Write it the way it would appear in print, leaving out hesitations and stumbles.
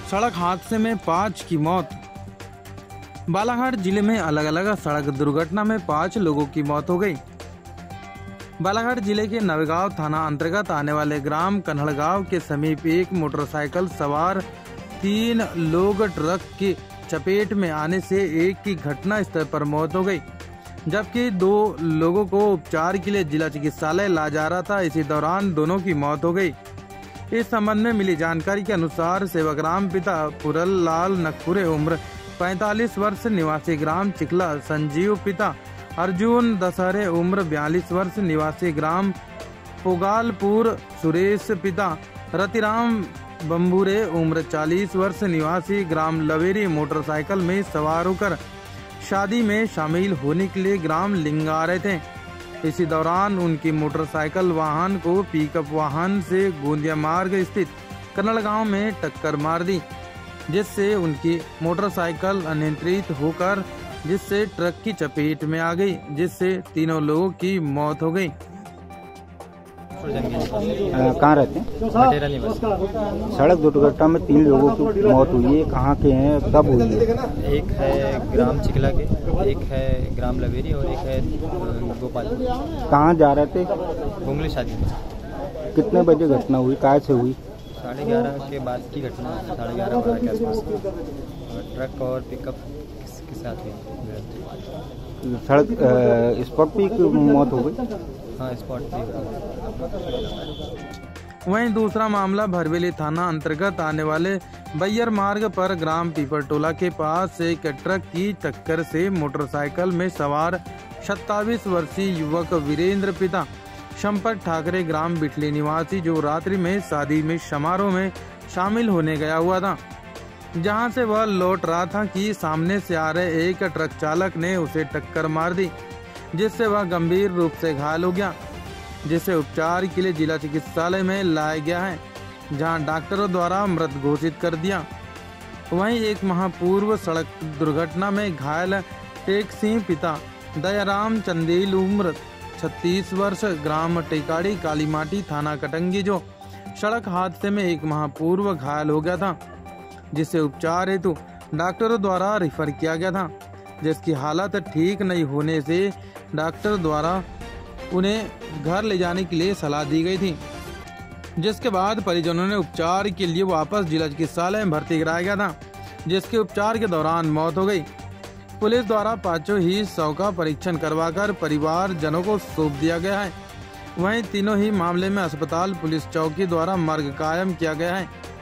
सड़क हादसे में 5 की मौत। बालाघाट जिले में अलग अलग सड़क दुर्घटना में 5 लोगों की मौत हो गई। बालाघाट जिले के नवेगांव थाना अंतर्गत आने वाले ग्राम कन्हड़गांव के समीप एक मोटरसाइकिल सवार 3 लोग ट्रक की चपेट में आने से एक की घटना स्थल पर मौत हो गई, जबकि 2 लोगों को उपचार के लिए जिला चिकित्सालय ला जा रहा था। इसी दौरान दोनों की मौत हो गई। इस संबंध में मिली जानकारी के अनुसार सेवकराम पिता पुरल लाल नकपुरे उम्र 45 वर्ष निवासी ग्राम चिखला, संजीव पिता अर्जुन दशहरे उम्र 42 वर्ष निवासी ग्राम पुगालपुर, सुरेश पिता रतिराम बम्बूरे उम्र 40 वर्ष निवासी ग्राम लवेरी मोटरसाइकिल में सवार होकर शादी में शामिल होने के लिए ग्राम लिंगा आ रहे थे। इसी दौरान उनकी मोटरसाइकिल वाहन को पिकअप वाहन से गोंदिया मार्ग स्थित कन्हड़गांव में टक्कर मार दी, जिससे उनकी मोटरसाइकिल अनियंत्रित होकर जिससे ट्रक की चपेट में आ गई, जिससे 3 लोगों की मौत हो गई। कहाँ रहते हैं? सड़क दुर्घटना में 3 लोगों की मौत हुई है, कहाँ के हैं, कब हुई है? एक है ग्राम चिखला के, एक है ग्राम लवेरी और एक है गोपाल। कहाँ जा रहे थे? घुंगली शादी में। कितने बजे घटना हुई, काय से हुई? 11:30 के बाद की घटना, 11:30 के आसपास ट्रक और पिकअप के साथ हुई। सड़क स्पॉट पे मौत हो गई। हाँ, स्पॉट पे। वहीं दूसरा मामला भरवेली थाना अंतर्गत आने वाले बैयर मार्ग पर ग्राम पीपरटोला के पास एक ट्रक की टक्कर से मोटरसाइकिल में सवार 27 वर्षीय युवक वीरेंद्र पिता संपत ठाकरे ग्राम बिटली निवासी, जो रात्रि में शादी में समारोह में शामिल होने गया हुआ था, जहां से वह लौट रहा था कि सामने से आ रहे एक ट्रक चालक ने उसे टक्कर मार दी, जिससे वह गंभीर रूप से घायल हो गया, जिसे उपचार के लिए जिला चिकित्सालय में लाया गया है, जहां डॉक्टरों द्वारा मृत घोषित कर दिया। वहीं एक माह पूर्व सड़क दुर्घटना में घायल टेक सिंह पिता दयाराम चंदेल उम्र 36 वर्ष ग्राम टेकाड़ी कालीमाटी थाना कटंगी, जो सड़क हादसे में एक माह पूर्व घायल हो गया था, जिसे उपचार हेतु डॉक्टरों द्वारा रेफर किया गया था, जिसकी हालत ठीक नहीं होने से डॉक्टर द्वारा उन्हें घर ले जाने के लिए सलाह दी गई थी, जिसके बाद परिजनों ने उपचार के लिए वापस जिला चिकित्सालय में भर्ती कराया गया था, जिसके उपचार के दौरान मौत हो गई। पुलिस द्वारा 5 ही शव का परीक्षण करवाकर परिवारजनों को सौंप दिया गया है। वहीं तीनों ही मामले में अस्पताल पुलिस चौकी द्वारा मर्ग कायम किया गया है।